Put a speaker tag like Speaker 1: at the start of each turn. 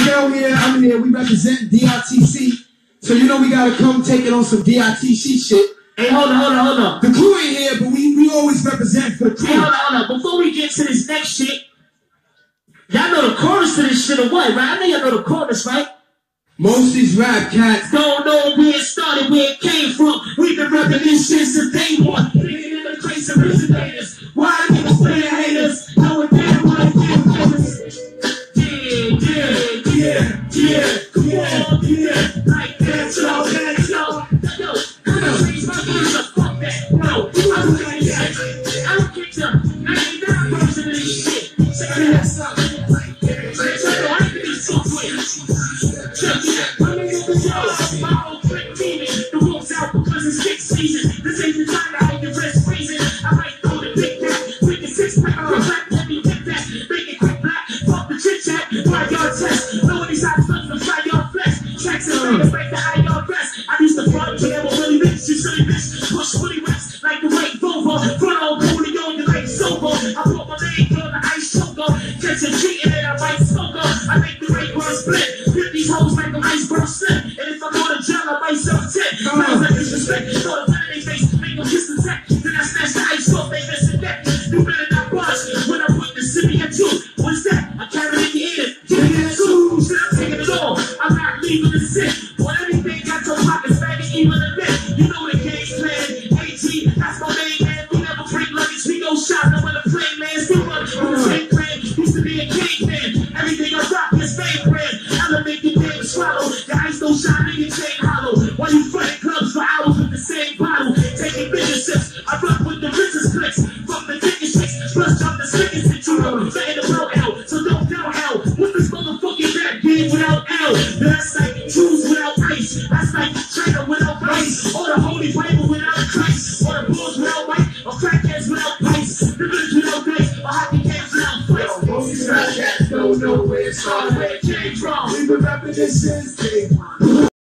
Speaker 1: Kel here, I'm here, we represent DITC. So you know we gotta come take it on some DITC shit.
Speaker 2: Hey, hold on.
Speaker 1: The crew ain't here, but we always represent for the crew.
Speaker 2: Hey, hold on. Before we get to this next shit, y'all know the chorus to this shit or what, right? I know y'all know the chorus, right?
Speaker 1: Most of these rap cats
Speaker 2: don't know where it started, where it came from. We've been repping this shit since day one. Living in the crates of originators. Why niggas playing haters? How it been, what it did for us. Yeah. Come on, yeah. Like that, yo. Yo, I'm gonna raise my voice up. Fuck that. No, I don't care that. I don't care that. 99% of this shit. Check it out. I ain't been so quick. Check it out. I'm in the my old friend teaming. The wolf's out because it's kick season. This ain't the time to hold your wrist freezing. I might throw the big cat. Quick and 6-pack on the black. Let me hit that. Make it quick black. Fuck the chit chat. 5-yard test. Know these hot stuff to 5-yard flex. Tracks and fingers break the high yard rest. I used to front jam with Willie Rich. You silly bitch. Push Willie Rex like the white Volvo. Front on booty on your like sober. I put my leg on the ice choker. Catch a cheating and I might smoke up. I make the right one split. Hit these hoes like an iceberg slip. And if I go to jail, I might self-tip. Sounds like disrespect. Throw the pen in their face. Make them kiss the tech. Then I snatch the ice off they missing neck. You better not budge when I put the city at you. What's that? I carry it in the ear. Give me that too. Shit, I'm taking it all. I'm not leaving the sick. When everything got your pockets bagging even a bit. You know the game's plan. AG, that's my main man. We never bring luggage. We go shopping with a plane, man. Still running from the same plan. Used to be a caveman. Everything I rock is fame brand. Elevate your damn swallow. Your ice don't shine in your chain hollow. While you fronting clubs for hours with the same bottle. Taking business sips. I rock with the richest clicks. From the biggest chicks. Plus jump the sickest that you know. Letting the world out. So don't doubt how. What's this motherfucking rap game without L? That's like Jews without ice. That's like China without rice. Or the Holy Bible without Christ. Or the Bulls without white. Or crackheads without pipes. The bitch without dice. Or hockey games without fights.
Speaker 1: most of these rap cats don't know where it started, where it came from. We've been rapping this since day one.